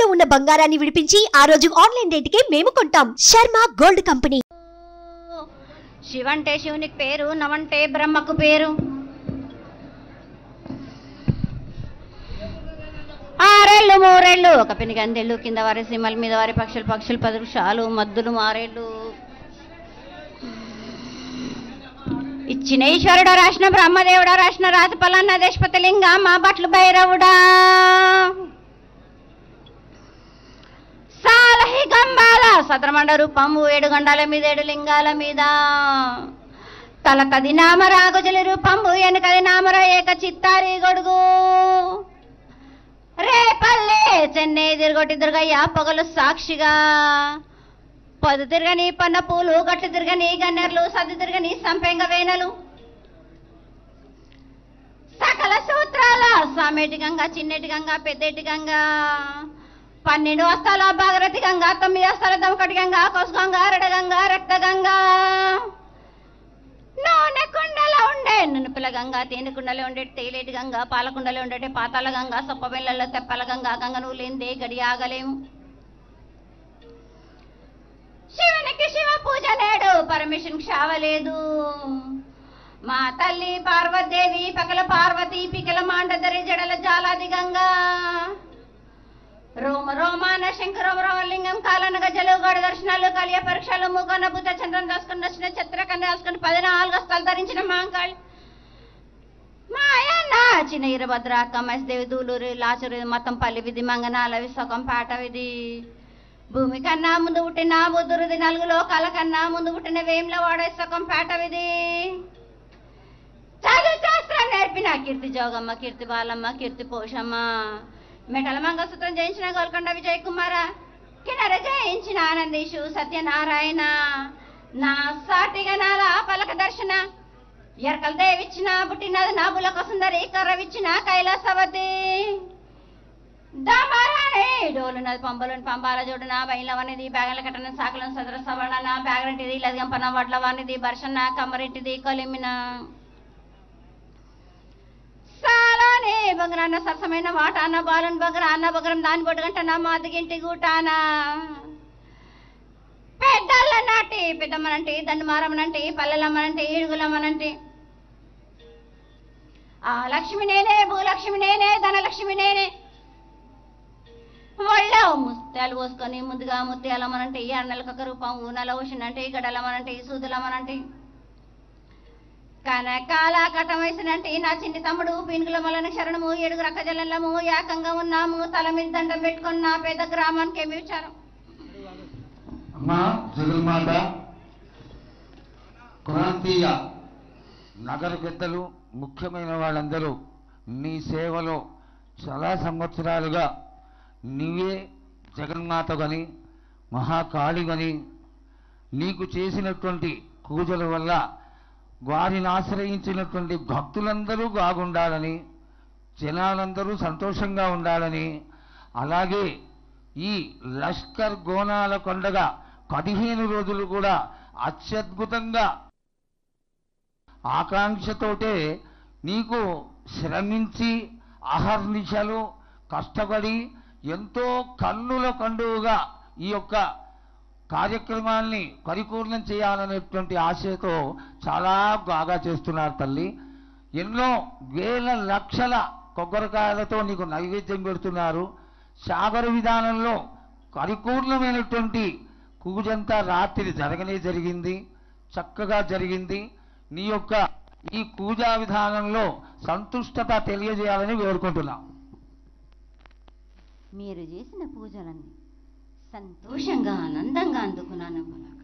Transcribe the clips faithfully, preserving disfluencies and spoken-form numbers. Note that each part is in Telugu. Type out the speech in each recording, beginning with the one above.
తాకట్టులో ఉన్న బంగారాన్ని విడిపించి ఆ రోజు ఆన్లైన్ రేటుకే మేము కొంటాం. Sharma gold company. శివంటే శివునికి పేరు, నవంటే బ్రహ్మకు పేరు. ఆరేళ్ళు మూరేళ్ళు ఒక పిని గందెళ్ళు, కింద వారి సీమల మీద వారి పక్షులు పక్షులు పది వృక్షాలు మద్దులు మారేళ్ళు. ఇచ్చిన ఈశ్వరుడు రాసిన బ్రహ్మదేవుడా రాసిన రాతి పలన్న దేశపతి లింగ మా బట్లు భైరవుడా. సాలహి గంబాల సద్రమండ రూపము ఏడు గండాల మీద ఏడు లింగాల మీద. తలకది నామర గుజలి రూపంబు వెనకది నామర ఏక చిత్తారి గొడుగు. రేపల్లె చెన్నై తిరుగొట్టి దుర్గయ్య పొగలు సాక్షిగా. పొద్దు తిరగని పన్న పూలు, గట్లు తిరగని గన్నెర్లు, సద్దు తిరగని సంపెంగ వేనలు. సకల సూత్రాల సామేటి గంగా, చిన్నటి గంగా, పెద్దటి గంగా. పన్నెండు వస్తాల భాగరథి గంగా, తొమ్మిది వస్తాల దమకటి గంగా, కొసు గంగా, రెడగంగా, రక్త గంగా. నూనె కుండలో ఉండే నునుపుల గంగా, తేనె కుండలో ఉండే తేలేటి గంగా, పాలకుండలో ఉండే పాతాల గంగా, సొప్ప బెల్లలో తెప్పల గంగా. గంగ నువ్వు లేనిదే గడి ఆగలేము. శివునికి శివ పూజ నేడు, పరమేశ్వరునికి శావలేదు. మా తల్లి పార్వతీదేవి పకల పార్వతి పికల మాండదరి జడల జాలాది గంగా. రోమ రోమాన శంకరం రోమలింగం కాలన గజలు గడ దర్శనాలు కలియ పరీక్షలు ముఖన బుద్ధ చంద్రం దాసుకుని వచ్చిన చిత్రకన్య దాసుకుని పదినాలుగు హస్తాలు ధరించిన మాంకాళి మాయన్న చిన్న ఇరభద్ర కమస్దేవి దూలూరు లాచూరు మతం పల్లి విధి మంగనాల విశ్వకం పాట విధి. భూమి కన్నా ముందు పుట్టిన బుద్ధురుది, నలుగు లోకాల కన్నా ముందు పుట్టిన వేముల వాడ విశ్వకం పాట విధి. చదువు శాస్త్రం నేర్పిన కీర్తి జోగమ్మ, కీర్తి బాలమ్మ, కీర్తి పోషమ్మ. మెటల మంగళసూత్రం జయించిన గోల్కొండ విజయ్ కుమార, కిన్నర జయించిన ఆనందీషు సత్యనారాయణ. నా సాటిగా నాల పలక దర్శన ఎరకల దేవిచ్చిన పుట్టినది నా బులక సుందరి కర్రవిచ్చిన కైలాసవతి. దమరాణి డోలునది పంబలోని పంబాల జోడున బయలవనిది బ్యాగల కట్టన సాకలను సదర సవర్ణ బ్యాగరింటిది లదిగంపన వడ్లవానిది బర్షన్న కమ్మరింటిది కొలిమిన. సాలానే బొగరాన్న సరసమైన వాటాన బాలుని బొగర అన్న బొగరం దాని బొడ్డుగంటన మాదిగింటి గూటాన. పెద్దల నాటి పెద్దమ్మనంటే దండుమారమ్మనంటే పల్లెలమ్మనంటే ఈడుగులమ్మనంటే. ఆ లక్ష్మి నేనే, భూలక్ష్మి నేనే, ధనలక్ష్మి నేనే. ఒళ్ళో ముత్యాలు పోసుకొని ముందుగా ముత్యాలమ్మనంటే ఈ అన్నలకొక రూపం, ఊనల ఊసినంటే గడలమ్మనంటే సూదులమ్మనంటే. కనకాల కటం వేసినంటే నా చిన్ని తమ్ముడు పీనుగుల మలని శరణము, ఏడుగు రక్క జల్లము ఏకంగా ఉన్నాము. తల మీద దండం పెట్టుకున్న పేద గ్రామానికి ఏమి విచారం. అమ్మా జగన్మాత, ప్రాంతీయ నగర పెద్దలు, ముఖ్యమైన వాళ్ళందరూ నీ సేవలో చాలా సంవత్సరాలుగా నీవే జగన్మాతగని మహాకాళిగని నీకు చేసినటువంటి పూజల వల్ల వారిని ఆశ్రయించినటువంటి భక్తులందరూ బాగుండాలని, జనాలందరూ సంతోషంగా ఉండాలని, అలాగే ఈ లష్కర్ గోనాల కొండగా పదిహేను రోజులు కూడా అత్యద్భుతంగా ఆకాంక్షతోటే నీకు శ్రమించి అహర్నిశలు కష్టపడి ఎంతో కన్నుల కండువుగా ఈ యొక్క కార్యక్రమాన్ని పరిపూర్ణం చేయాలనేటువంటి ఆశతో చాలా బాగా చేస్తున్నారు తల్లి. ఎన్నో వేల లక్షల కొబ్బరికాయలతో నీకు నైవేద్యం పెడుతున్నారు. సాగర విధానంలో పరిపూర్ణమైనటువంటి పూజంతా రాత్రి జరగనే జరిగింది, చక్కగా జరిగింది. నీ యొక్క ఈ పూజా విధానంలో సంతుష్టత తెలియజేయాలని వేడుకుంటున్నా. మీరు చేసిన పూజలన్నీ సంతోషంగా ఆనందంగా అందుకున్నాను.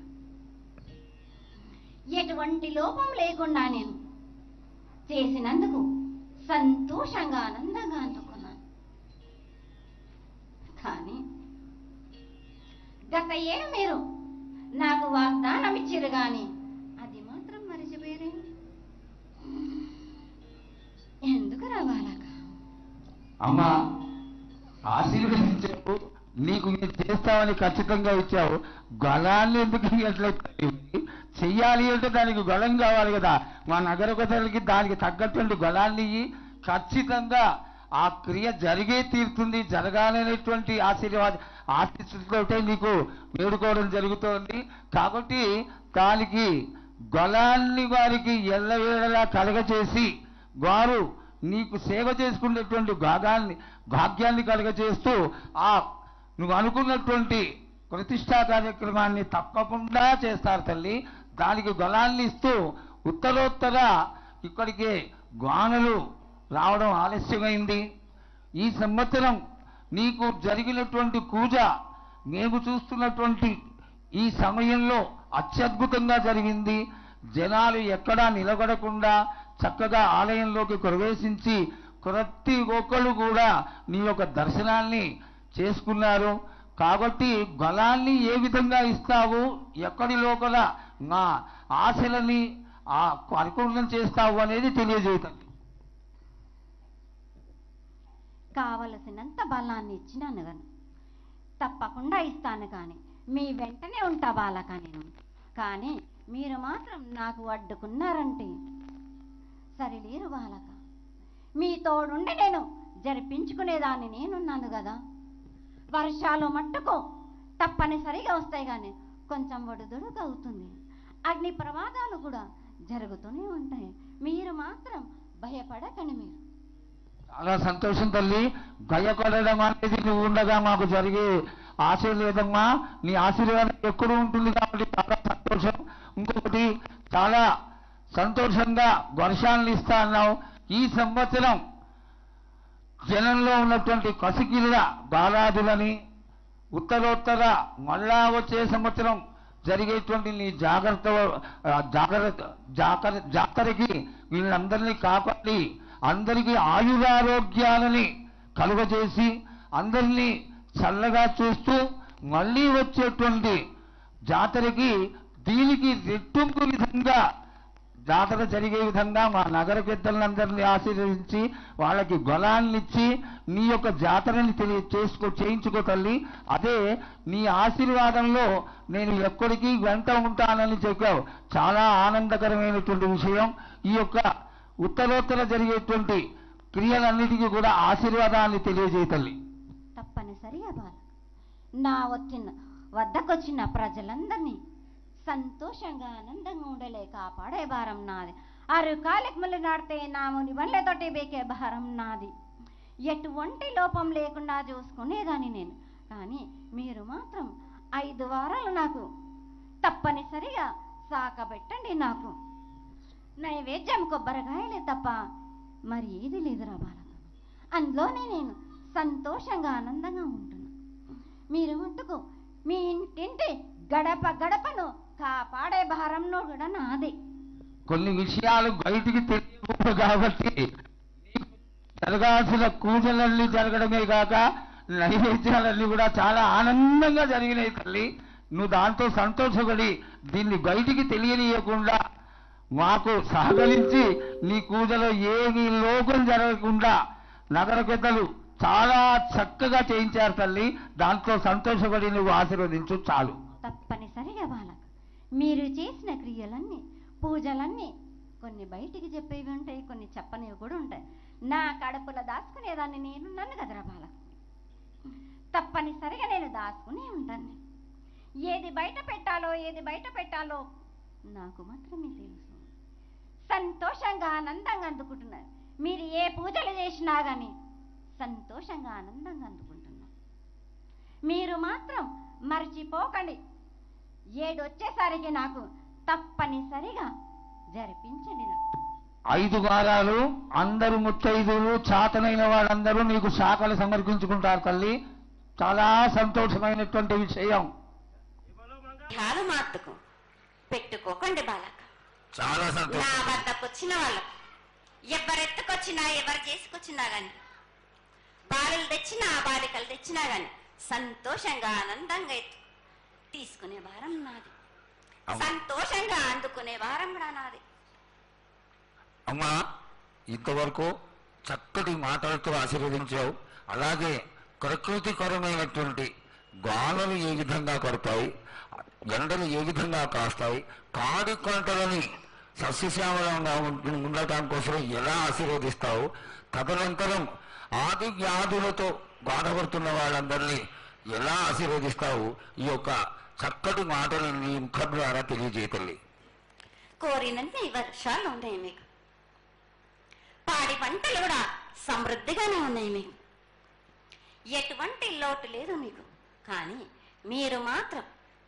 ఎటువంటి లోపం లేకుండా నేను చేసినందుకు సంతోషంగా ఆనందంగా అందుకున్నాను. కానీ గత ఏడు మీరు నాకు వాగ్దానం ఇచ్చారు కానీ అది మాత్రం మరిచిపోయారే. ఎందుకు రావాలక అమ్మా ఆశీర్వదించావు, నీకు మీరు చేస్తామని ఖచ్చితంగా ఇచ్చావు. గళాన్ని ఎందుకు ఎట్లా చెయ్యాలి అంటే దానికి గళం కావాలి కదా. మా నగర ప్రజలకి దానికి తగ్గటువంటి గళాన్ని ఖచ్చితంగా ఆ క్రియ జరిగే తీరుతుంది, జరగాలనేటువంటి ఆశీర్వాద ఆశీస్సులతోటే నీకు వేడుకోవడం జరుగుతోంది. కాబట్టి దానికి గొలాన్ని వారికి ఎల్లవేళలా కలగచేసి వారు నీకు సేవ చేసుకునేటువంటి భాగాన్ని భాగ్యాన్ని కలగచేస్తూ ఆ నువ్వు అనుకున్నటువంటి ప్రతిష్టా కార్యక్రమాన్ని తప్పకుండా చేస్తారు తల్లి. దానికి గొలాన్ని ఇస్తూ ఉత్తరోత్తర ఇక్కడికి గానులు రావడం ఆలస్యమైంది. ఈ సంవత్సరం నీకు జరిగినటువంటి పూజ మేము చూస్తున్నటువంటి ఈ సమయంలో అత్యద్భుతంగా జరిగింది. జనాలు ఎక్కడా నిలబడకుండా చక్కగా ఆలయంలోకి ప్రవేశించి ప్రతి ఒక్కళ్ళు కూడా నీ యొక్క దర్శనాన్ని చేసుకున్నారు. కాబట్టి బలాన్ని ఏ విధంగా ఇస్తావు, ఎక్కడి లోపల నా ఆశలని ఆ పరిపూర్ణం చేస్తావు అనేది తెలియజేయతండి. కావలసినంత బలాన్ని ఇచ్చినాను కానీ తప్పకుండా ఇస్తాను, కానీ మీ వెంటనే ఉంటా బాలక నేను. కానీ మీరు మాత్రం నాకు అడ్డుకున్నారంటే సరిలేరు బాలక. మీ తోడుండి నేను జరిపించుకునేదాన్ని నేనున్నాను కదా. వర్షాలు మట్టుకు తప్పనిసరిగా వస్తాయి, కానీ కొంచెం ఒడిదుడుకు అవుతుంది. అగ్ని ప్రమాదాలు కూడా జరుగుతూనే ఉంటాయి. మీరు మాత్రం భయపడకండి. మీరు చాలా సంతోషం తల్లి. భయపడడం అనేది నువ్వు ఉండగా మాకు జరిగే ఆశ లేదమ్మా. నీ ఆశీర్వాదం ఎక్కడూ ఉంటుంది కాబట్టి చాలా సంతోషం. ఇంకొకటి చాలా సంతోషంగా వర్షాలను ఇస్తా అన్నావు. ఈ సంవత్సరం జనంలో ఉన్నటువంటి కసికిళ్ళ బాలాదులని ఉత్తరోత్తర మళ్ళా వచ్చే సంవత్సరం జరిగేటువంటి నీ జాగ్రత్త జాగ్రత్త జాగ్ర జాతరకి వీళ్ళందరినీ కాపాడి అందరికీ ఆయురారోగ్యాలని కలుగజేసి అందరినీ చల్లగా చూస్తూ మళ్ళీ వచ్చేటువంటి జాతరకి దీనికి రెట్టింపు విధంగా జాతర జరిగే విధంగా మా నగర పెద్దలందరినీ ఆశీర్వదించి వాళ్ళకి బలాన్నిచ్చి నీ యొక్క జాతరని తెలియ చేసుకో చేయించుకో తల్లి. అదే నీ ఆశీర్వాదంలో నేను ఎక్కడికి వెంట ఉంటానని చెప్పావు. చాలా ఆనందకరమైనటువంటి విషయం. ఈ యొక్క ఉత్తరోత్తర జరిగేటువంటి క్రియలన్నిటికీ కూడా ఆశీర్వాదాన్ని తెలియజేయ తల్లి. తప్పనిసరిగా బాల నా వచ్చిన వద్దకొచ్చిన ప్రజలందరినీ సంతోషంగా ఆనందంగా ఉండలే కాపాడే భారం నాది. ఆరు కాలికములు నాడితే నా ముని వల్లతోటి బేకే భారం నాది. ఎటువంటి లోపం లేకుండా చూసుకునేదాన్ని నేను. కానీ మీరు మాత్రం ఐదు వారాలు నాకు తప్పనిసరిగా సాకబెట్టండి. నాకు నైవేద్యం కొబ్బరికాయలే తప్ప మరి ఏది లేదురా బాలక. అందులోనే నేను సంతోషంగా ఆనందంగా ఉంటున్నా. మీరు మట్టుకు మీ ఇంటింటి గడప గడపను కాపాడే భారంలో కూడా నాదే. కొన్ని విషయాలు బయటికి తెలియకూడదు కాబట్టి జరగాల్సిన పూజలన్నీ జరగడమే కాక నైవేద్యాలన్నీ కూడా చాలా ఆనందంగా జరిగినాయి తల్లి. నువ్వు దాంతో సంతోషపడి దీన్ని బయటికి తెలియనీయకుండా మాకు సహకరించి నీ పూజలో ఏమీ లోపం జరగకుండా నగర పెద్దలు చాలా చక్కగా చేయించారు తల్లి. దాంట్లో సంతోషపడి నువ్వు ఆశీర్వదించు చాలు. తప్పనిసరిగా బాలక మీరు చేసిన క్రియలన్నీ పూజలన్నీ కొన్ని బయటికి చెప్పేవి ఉంటాయి, కొన్ని చెప్పనివి కూడా ఉంటాయి. నా కడుపులో దాచుకునేదాన్ని నేను నన్ను కదరా బాలక. తప్పనిసరిగా నేను దాచుకునే ఉంటాను. ఏది బయట పెట్టాలో ఏది బయట పెట్టాలో నాకు మాత్రమే తెలుసు. సంతోషంగా ఆనందంగా అందుకుంటున్నారు. మీరు ఏ పూజలు చేసినా కానీ సంతోషంగా ఆనందంగా అందుకుంటున్నారు. మీరు మాత్రం మర్చిపోకండి. ఏడు వచ్చేసరికి నాకు తప్పనిసరిగా జరిపించండి. నాకు ఐదు వారాలు అందరూ ముత్తైదులు చాతనైన వాళ్ళందరూ నీకు శాఖలు సమర్పించుకుంటారు తల్లి. చాలా సంతోషమైనటువంటి విషయం. మాత్రకు పెట్టుకోకండి బాలక. చాలా సంతోషం. నా వద్దకు వచ్చిన వాళ్ళకు ఎవరెత్తుకొచ్చినా ఎవరు చేసుకొచ్చినా గాని బాలికలు తెచ్చినా బాలికలు తెచ్చినా గాని సంతోషంగా ఆనందంగా ఎత్తు తీసుకునే వారం నాది. సంతోషంగా అందుకునే వారం కూడా నాది. అమ్మా, ఇంతవరకు చక్కటి మాటలతో ఆశీర్వదించావు. అలాగే ప్రకృతికరమైనటువంటి గాలులు ఏ విధంగా కొడతాయి, ఎండలు ఏ విధంగా కాస్తాయి, కాడి కొంటలని సస్యశ్యామలంగా ఉండటం కోసం ఎలా ఆశీర్వదిస్తావు, తదనంతరం ఆది వ్యాధులతో బాధపడుతున్న వాళ్ళందరినీ ఎలా ఆశీర్వదిస్తావు? ఈ యొక్క చక్కటి మాటలు నీ ముఖం ద్వారా తెలియజేయతల్లి. కోరినన్ని వర్షాలు ఉన్నాయి మీకు, పాడి పంటలు కూడా సమృద్ధిగానే ఉన్నాయి మీకు, ఎటువంటి లోటు లేదు మీకు. కానీ మీరు మాత్రం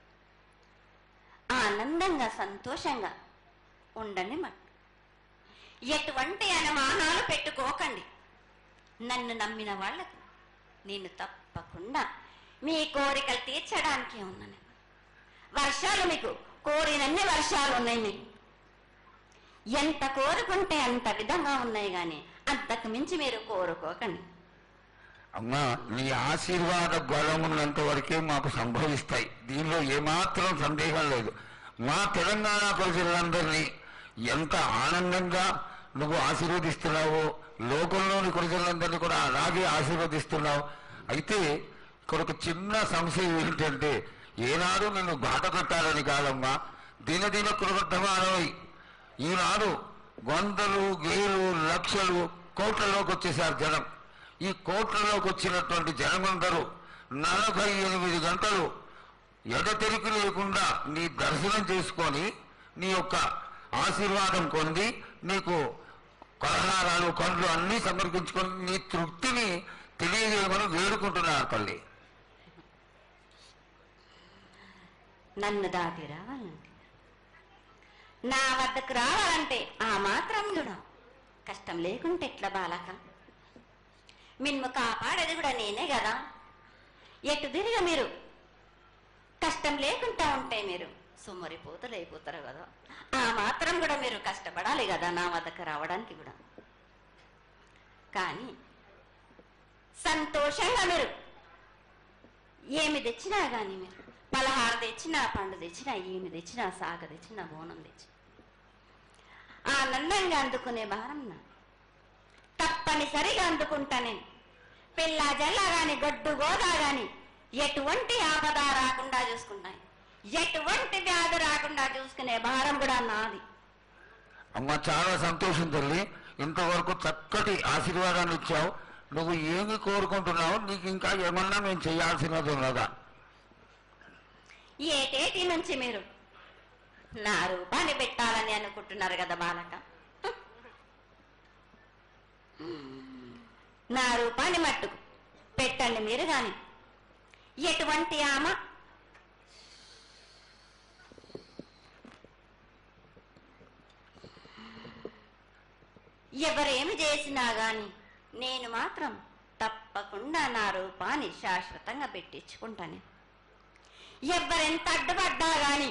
ఆనందంగా సంతోషంగా ఉండండి. మాట ఎటువంటి అనుమానాలు పెట్టుకోకండి. నన్ను నమ్మిన వాళ్లకు నేను తప్పకుండా మీ కోరికలు తీర్చడానికి ఉన్నాను. వర్షాలు మీకు కోరినన్ని వర్షాలు ఉన్నాయి మీకు, ఎంత కోరుకుంటే అంత విధంగా ఉన్నాయి, కానీ అంతకు మించి మీరు కోరుకోకండి. అమ్మా, నీ ఆశీర్వాద బలం ఉన్నంత వరకే మాకు సంభవిస్తాయి, దీనిలో ఏమాత్రం సందేహం లేదు. మా తెలంగాణ ప్రజలందరినీ ఎంత ఆనందంగా నువ్వు ఆశీర్వదిస్తున్నావో లోకంలోని ప్రజలందరినీ కూడా అలాగే ఆశీర్వదిస్తున్నావు. అయితే ఇక్కడ ఒక చిన్న సంశయం ఏంటంటే, ఏనాడు నిన్ను బాధ పెట్టాలని కాదమ్మా, దినదిన కృతమానమై ఈనాడు వందలు వేలు లక్షలు కోట్లలోకి వచ్చేసారు జనం. ఈ కోట్లలోకి వచ్చినటువంటి జనమందరూ నలభై ఎనిమిది గంటలు ఎడతెరికి లేకుండా నీ దర్శనం చేసుకొని నీ యొక్క ఆశీర్వాదం పొంది నీకు పలహారాలు పండ్లు అన్నీ సమర్పించుకొని నీ తృప్తిని తెలియజేయమని వేడుకుంటున్నారు తల్లి. నన్ను దాటి రావాలంటే, నా వద్దకు రావాలంటే ఆ మాత్రం కూడా కష్టం లేకుంటే ఎట్లా బాలక? మిన్ను కాపాడేది కూడా నేనే కదా. ఎటు తిరిగి మీరు కష్టం లేకుండా ఉంటే మీరు సుమ్మరిపోతలు అయిపోతారు కదా. ఆ మాత్రం కూడా మీరు కష్టపడాలి కదా నా వద్దకు రావడానికి కూడా. కానీ సంతోషంగా మీరు ఏమి తెచ్చినా కానీ, మీరు పలహారు తెచ్చినా, పండు తెచ్చినా, ఏమి తెచ్చినా, సాగ తెచ్చినా, బోనం తెచ్చినా ఆనందంగా అందుకునే భారం నా తప్పనిసరిగా అందుకుంటా నేను. పిల్ల జల్లా గాని గొడ్డు గోదా గాని ఎటువంటి ఆపద రాకుండా చూసుకుంటాయి, ఎటువంటి వ్యాధి రాకుండా చూసుకునే భారం కూడా నాది. అమ్మ, చాలా సంతోషం తల్లి. ఇంతవరకు చక్కటి ఆశీర్వాదాన్ని ఇచ్చావు. నువ్వు ఏమి కోరుకుంటున్నావు? నీకు ఇంకా ఏమన్నా మేము చేయాల్సినది ఉన్నదా? ఏటేటి నుంచి మీరు నా రూపాన్ని పెట్టాలని అనుకుంటున్నారు కదా బాలక. నా రూపాన్ని మట్టుకు పెట్టండి మీరు. కానీ ఎటువంటి ఆమ ఎవరేమి చేసినా గాని నేను మాత్రం తప్పకుండా నా రూపాన్ని శాశ్వతంగా పెట్టించుకుంటాను. ఎవరెంత అడ్డుపడ్డా గాని,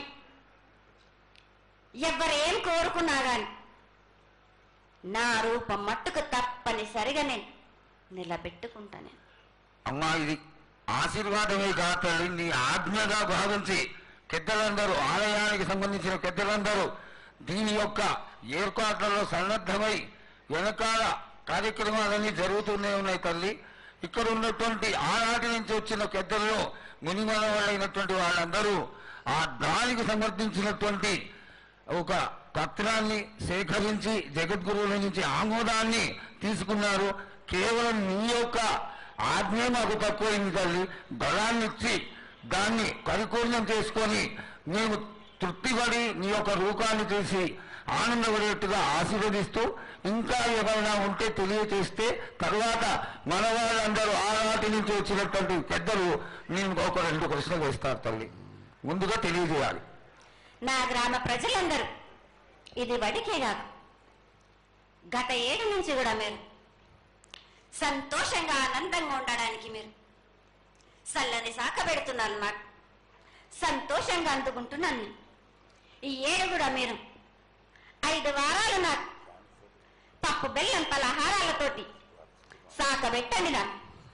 ఎవరేం కోరుకున్నా గాని నా రూపం మట్టుకు తప్పనిసరిగా నేను నిలబెట్టుకుంటాను. అమ్మా, ఇది ఆశీర్వాదమే కాదు, నీ ఆజ్ఞగా భావించి పెద్దలందరూ, ఆలయానికి సంబంధించిన పెద్దలందరూ దీని యొక్క ఏర్పాట్లలో సన్నద్ధమై వెనకాల కార్యక్రమాలన్నీ జరుగుతూనే ఉన్నాయి తల్లి. ఇక్కడ ఉన్నటువంటి ఆనాటి నుంచి వచ్చిన పెద్దల్లో మునిమల వాళ్ళైనటువంటి వాళ్ళందరూ ఆ దానికి సమర్పించినటువంటి ఒక పత్రాన్ని సేకరించి జగద్గురువుల నుంచి ఆమోదాన్ని తీసుకున్నారు. కేవలం నీ యొక్క ఆజ్ఞ మాకు తక్కువైంది తల్లి. బలాన్ని ఇచ్చి దాన్ని పరిపూర్ణం చేసుకొని మేము తృప్తిపడి నీ యొక్క రూపాన్ని చూసి ఆనందపడేట్టుగా ఆశీర్వదిస్తూ, ఇంకా ఏమైనా ఉంటే తెలియచేస్తే తర్వాత మన వాళ్ళందరూ ఆనాటి నుంచి వచ్చినటువంటి పెద్దలు నేను ఒక రెండు ప్రశ్నలు వేస్తారు తల్లి. ముందుగా తెలియజేయాలి. నా గ్రామ ప్రజలందరూ ఇది వడికే కాదు, గత ఏడు నుంచి కూడా మీరు సంతోషంగా ఆనందంగా ఉండడానికి మీరు చల్లని శాఖ పెడుతున్నారు అన్నమాట. సంతోషంగా అందుకుంటున్నాను. ఈ ఏడు కూడా మీరు ఐదు వారాలు నాకు పప్పు బెల్లం పలహారాలతోటి శాఖ పెట్టండి. నాకు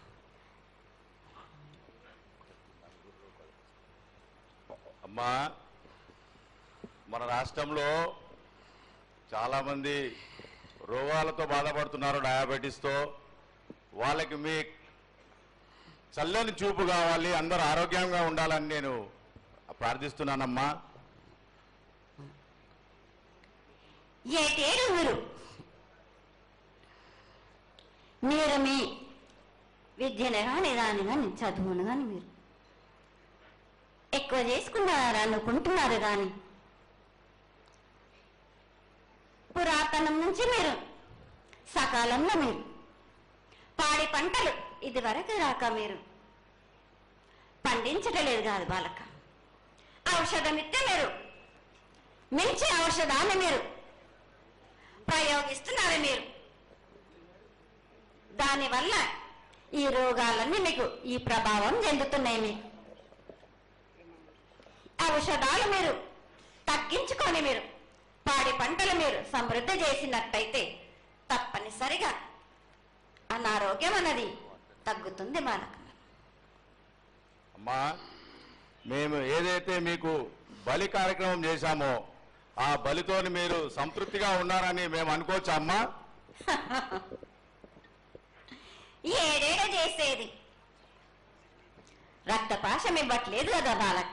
అమ్మా, మన రాష్ట్రంలో చాలామంది రోగాలతో బాధపడుతున్నారు, డయాబెటీస్తో. వాళ్ళకి మీ చల్లని చూపు కావాలి, అందరూ ఆరోగ్యంగా ఉండాలని నేను ప్రార్థిస్తున్నానమ్మా. ఏటేడు మీరు మీరు మీ విద్యను కానీ దాని కానీ చదువును కానీ మీరు ఎక్కువ చేసుకున్నారా అనుకుంటున్నారు కానీ పురాతనం నుంచి మీరు సకాలంలో మీరు పాడి పంటలు ఇది వరకు రాక మీరు పండించటలేదు కాదు బాలక. ఔషధం ఇస్తే మీరు మించి ఔషధాన్ని మీరు ప్రయోగిస్తున్నారు. మీరు దానివల్ల ఈ రోగాలన్నీ మీకు ఈ ప్రభావం చెందుతున్నాయి. మీకు ఔషధాలు మీరు తగ్గించుకొని మీరు పాడి పంటలు మీరు సమృద్ధి చేసినట్టయితే తప్పనిసరిగా అనారోగ్యం అన్నది తగ్గుతుంది బాలక. అమ్మా, మేము ఏదైతే మీకు బలి కార్యక్రమం చేశామో ఆ బలితోని మీరు సంతృప్తిగా ఉన్నారని మేము అనుకోవచ్చా అమ్మా? ఏడేడ చేసేది రక్తపాశం ఇవ్వట్లేదు కదా బాలక.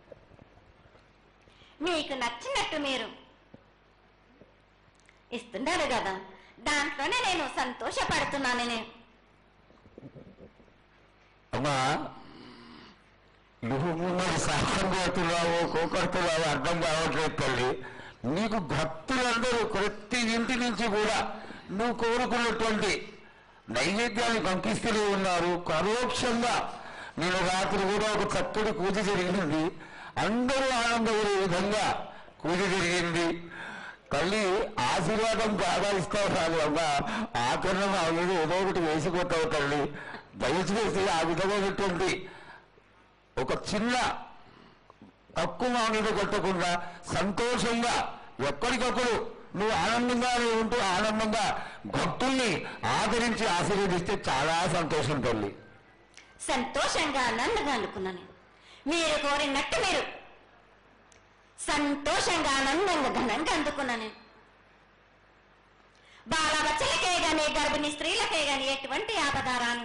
మీకు నచ్చినట్టు మీరు ఇస్తున్నారు కదా, దాంట్లోనే నేను సంతోషపడుతున్నాను. నేను అమ్మా, నువ్వు మరి సాహసం కోరుతున్నావు కోకడుతున్నావు అర్థం కావట్లేదు తల్లి. నీకు భక్తులందరూ ప్రతి ఇంటి నుంచి కూడా నువ్వు కోరుకున్నటువంటి నైవేద్యాన్ని పంపిస్తూనే ఉన్నారు. పరోక్షంగా నేను రాత్రి కూడా ఒక చక్కటి పూజ జరిగింది. అందరూ ఆనందపడే విధంగా పూజ జరిగింది. తల్లి ఆశీర్వాదం బాగా ఇస్తావు కాదు అమ్మా, ఆకరణ అనేది ఏదో ఒకటి వేసిపోతావు తల్లి. దయచేసి ఆ విధమైనటువంటి ఒక చిన్న తక్కువ మామిడి కొట్టకుండా సంతోషంగా ఎప్పటికప్పుడు నువ్వు ఆనందంగా ఉంటూ ఆనందంగా భక్తుల్ని ఆదరించి ఆశీర్వదిస్తే చాలా సంతోషం తల్లి. సంతోషంగా ఆనందంగా అనుకున్నాను. మీరు కోరినట్టు మీరు సంతోషంగా ఆనందంగా ఘనంగా అందుకున్నాను. బాలబచ్చలకే గాని గర్భిణీ స్త్రీలకే గాని ఎటువంటి ఆపదారాను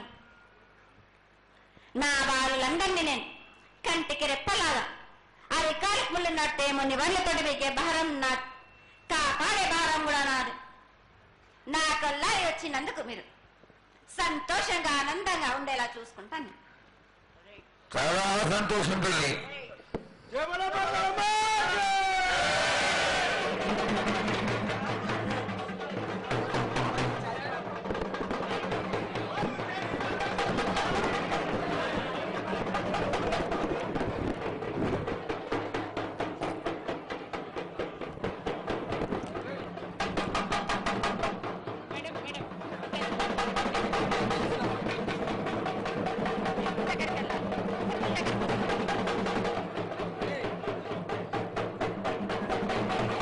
నా బాలులందరినీ నేను కంటికి రెప్పలాగా అరికాలకు ముళ్ళున్నట్టేమో నివళ్ళతోటి మీకే భారం నా కాపాడే భారం కూడా నాది. నా కొల్లారి వచ్చినందుకు మీరు సంతోషంగా ఆనందంగా ఉండేలా చూసుకుంటాను. చాలా సంతోషం తల్లి.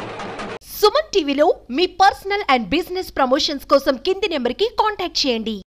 సుమన్ టీవీలో మీ పర్సనల్ అండ్ బిజినెస్ ప్రమోషన్స్ కోసం కింది నెంబర్కి కాంటాక్ట్ చేయండి.